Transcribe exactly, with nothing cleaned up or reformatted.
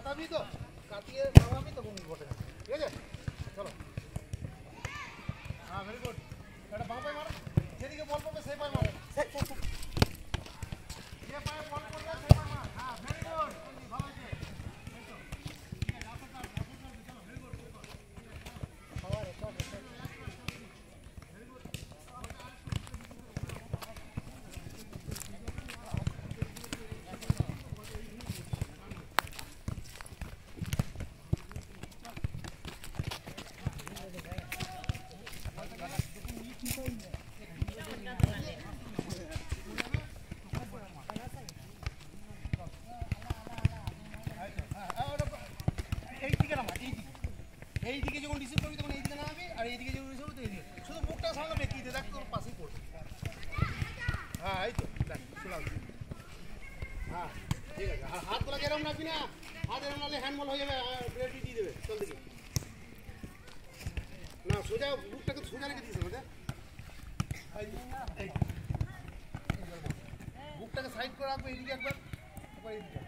কাটাবি তো কাটিয়ে নামাবি তো বমি ঘটে ঠিক আছে চলো হ্যাঁ ভেরি গুড এটা বাঁ পায়ে মারো যেদিকে বল পড়বে সেই পায়ে মারো যে পায়ে বল পড়বে সেই পায়ে মার হ্যাঁ ভেরি গুড ভালো আছে এইদিকে যখন রিসিভ করবি তখন এইদিকে নামাবি আর এইদিকে যখন রিসিভ করবি এইদিকে শুধু মুখটা সামনে বেঁকিয়ে দে দেখ তোর পাশেই পড়বে হ্যাঁ এই তো দেখ শোনাও হ্যাঁ ঠিক আছে আর হাত তোলা এরকম রাখবি না হাত এরকম রাখলে হ্যান্ডবল হয়ে যাবে ব্রেড দিয়ে দেবে চল দেখি না সোজা বুকটাকে সোজা রেখে দিয়েছে না বুকটাকে সাইড করে রাখবো এইদিকে একবার একবার এইদিকে